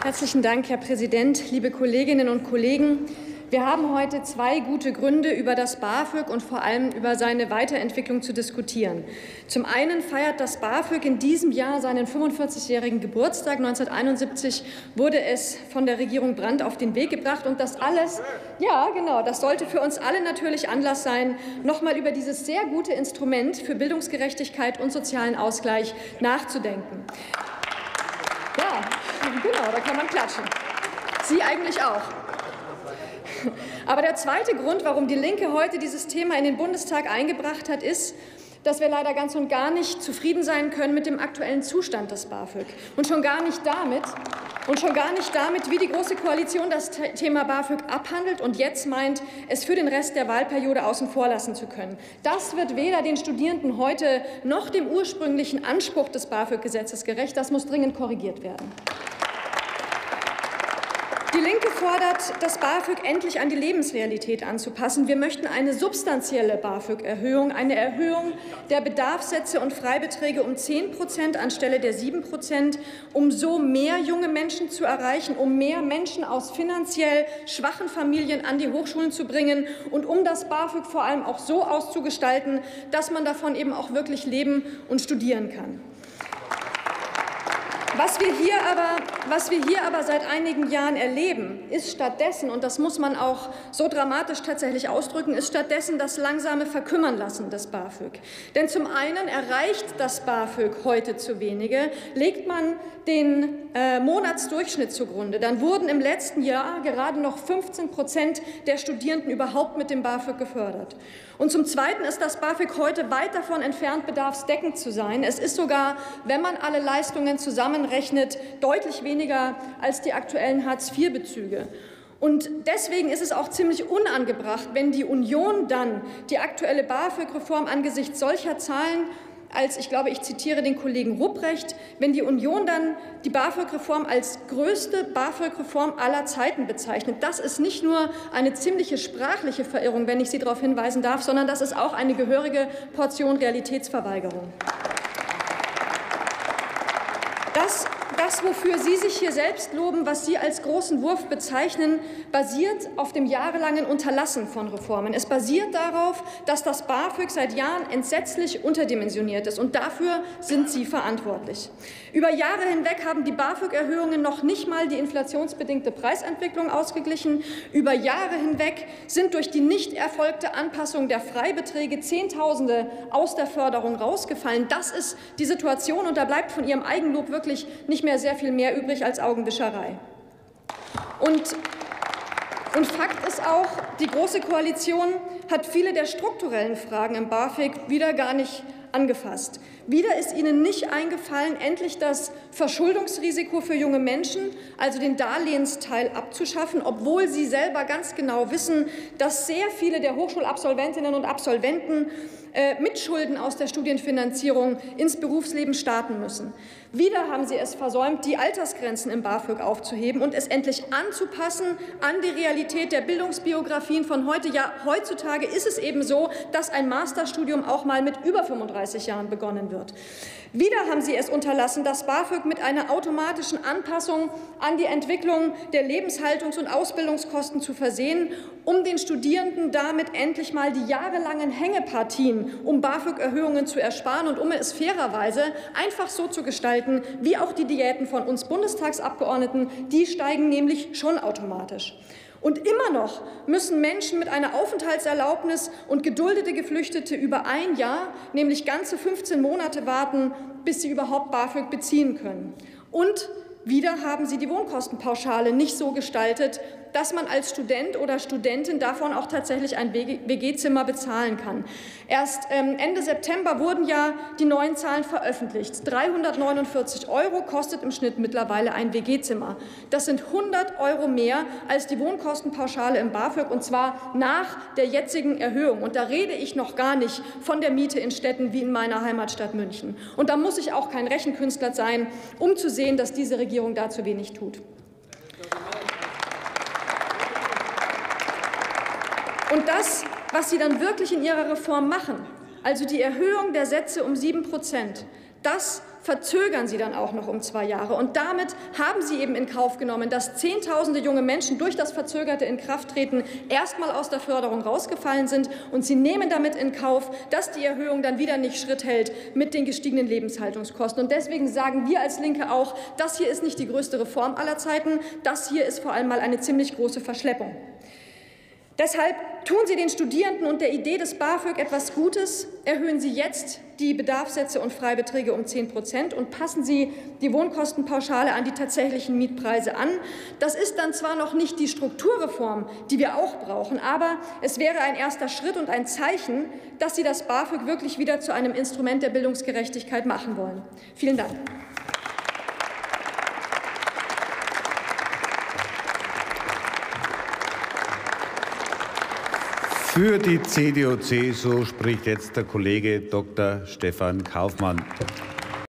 Herzlichen Dank, Herr Präsident, liebe Kolleginnen und Kollegen. Wir haben heute zwei gute Gründe, über das BAföG und vor allem über seine Weiterentwicklung zu diskutieren. Zum einen feiert das BAföG in diesem Jahr seinen 45-jährigen Geburtstag. 1971 wurde es von der Regierung Brandt auf den Weg gebracht. Und das alles, ja genau, das sollte für uns alle natürlich Anlass sein, noch mal über dieses sehr gute Instrument für Bildungsgerechtigkeit und sozialen Ausgleich nachzudenken. Ja, genau, da kann man klatschen. Sie eigentlich auch. Aber der zweite Grund, warum die Linke heute dieses Thema in den Bundestag eingebracht hat, ist, dass wir leider ganz und gar nicht zufrieden sein können mit dem aktuellen Zustand des BAföG. Und schon gar nicht damit, wie die Große Koalition das Thema BAföG abhandelt und jetzt meint, es für den Rest der Wahlperiode außen vor lassen zu können. Das wird weder den Studierenden heute noch dem ursprünglichen Anspruch des BAföG-Gesetzes gerecht. Das muss dringend korrigiert werden. Die Linke fordert, das BAföG endlich an die Lebensrealität anzupassen. Wir möchten eine substanzielle BAföG-Erhöhung, eine Erhöhung der Bedarfssätze und Freibeträge um 10% anstelle der 7%, um so mehr junge Menschen zu erreichen, um mehr Menschen aus finanziell schwachen Familien an die Hochschulen zu bringen und um das BAföG vor allem auch so auszugestalten, dass man davon eben auch wirklich leben und studieren kann. Was wir hier aber seit einigen Jahren erleben, ist stattdessen, und das muss man auch so dramatisch tatsächlich ausdrücken, ist stattdessen das langsame Verkümmernlassen des BAföG. Denn zum einen erreicht das BAföG heute zu wenige, legt man den Monatsdurchschnitt zugrunde, dann wurden im letzten Jahr gerade noch 15% der Studierenden überhaupt mit dem BAföG gefördert. Und zum Zweiten ist das BAföG heute weit davon entfernt, bedarfsdeckend zu sein. Es ist sogar, wenn man alle Leistungen zusammenrechnet, deutlich weniger als die aktuellen Hartz-IV-Bezüge. Und deswegen ist es auch ziemlich unangebracht, wenn die Union dann die aktuelle BAföG-Reform angesichts solcher Zahlen als, ich glaube, ich zitiere den Kollegen Rupprecht, wenn die Union dann die BAföG-Reform als größte BAföG-Reform aller Zeiten bezeichnet. Das ist nicht nur eine ziemliche sprachliche Verirrung, wenn ich Sie darauf hinweisen darf, sondern das ist auch eine gehörige Portion Realitätsverweigerung. Das, wofür Sie sich hier selbst loben, was Sie als großen Wurf bezeichnen, basiert auf dem jahrelangen Unterlassen von Reformen. Es basiert darauf, dass das BAföG seit Jahren entsetzlich unterdimensioniert ist. Und dafür sind Sie verantwortlich. Über Jahre hinweg haben die BAföG-Erhöhungen noch nicht mal die inflationsbedingte Preisentwicklung ausgeglichen. Über Jahre hinweg sind durch die nicht erfolgte Anpassung der Freibeträge Zehntausende aus der Förderung rausgefallen. Das ist die Situation, und da bleibt von Ihrem Eigenlob wirklich nicht mehr sehr viel mehr übrig als Augenwischerei. Und Fakt ist auch, die Große Koalition hat viele der strukturellen Fragen im BAföG wieder gar nicht angefasst. Wieder ist Ihnen nicht eingefallen, endlich das Verschuldungsrisiko für junge Menschen, also den Darlehensteil, abzuschaffen, obwohl Sie selber ganz genau wissen, dass sehr viele der Hochschulabsolventinnen und Absolventen mit Schulden aus der Studienfinanzierung ins Berufsleben starten müssen. Wieder haben Sie es versäumt, die Altersgrenzen im BAföG aufzuheben und es endlich anzupassen an die Realität der Bildungsbiografien von heute. Ja, heutzutage ist es eben so, dass ein Masterstudium auch mal mit über 35 Jahren begonnen wird. Wieder haben Sie es unterlassen, das BAföG mit einer automatischen Anpassung an die Entwicklung der Lebenshaltungs- und Ausbildungskosten zu versehen, um den Studierenden damit endlich mal die jahrelangen Hängepartien um BAföG-Erhöhungen zu ersparen und um es fairerweise einfach so zu gestalten, wie auch die Diäten von uns Bundestagsabgeordneten, die steigen nämlich schon automatisch. Und immer noch müssen Menschen mit einer Aufenthaltserlaubnis und geduldete Geflüchtete über ein Jahr, nämlich ganze 15 Monate warten, bis sie überhaupt BAföG beziehen können. Und wieder haben Sie die Wohnkostenpauschale nicht so gestaltet, dass man als Student oder Studentin davon auch tatsächlich ein WG-Zimmer bezahlen kann. Erst Ende September wurden ja die neuen Zahlen veröffentlicht. 349 € kostet im Schnitt mittlerweile ein WG-Zimmer. Das sind 100 € mehr als die Wohnkostenpauschale im BAföG, und zwar nach der jetzigen Erhöhung. Und da rede ich noch gar nicht von der Miete in Städten wie in meiner Heimatstadt München. Und da muss ich auch kein Rechenkünstler sein, um zu sehen, dass diese Regierung da zu wenig tut. Und das, was Sie dann wirklich in Ihrer Reform machen, also die Erhöhung der Sätze um 7%, das verzögern Sie dann auch noch um 2 Jahre. Und damit haben Sie eben in Kauf genommen, dass Zehntausende junge Menschen durch das verzögerte Inkrafttreten erstmal aus der Förderung rausgefallen sind. Und Sie nehmen damit in Kauf, dass die Erhöhung dann wieder nicht Schritt hält mit den gestiegenen Lebenshaltungskosten. Und deswegen sagen wir als Linke auch, das hier ist nicht die größte Reform aller Zeiten. Das hier ist vor allem mal eine ziemlich große Verschleppung. Deshalb tun Sie den Studierenden und der Idee des BAföG etwas Gutes. Erhöhen Sie jetzt die Bedarfssätze und Freibeträge um 10% und passen Sie die Wohnkostenpauschale an die tatsächlichen Mietpreise an. Das ist dann zwar noch nicht die Strukturreform, die wir auch brauchen, aber es wäre ein erster Schritt und ein Zeichen, dass Sie das BAföG wirklich wieder zu einem Instrument der Bildungsgerechtigkeit machen wollen. Vielen Dank. Für die CDU-CSU spricht jetzt der Kollege Dr. Stefan Kaufmann.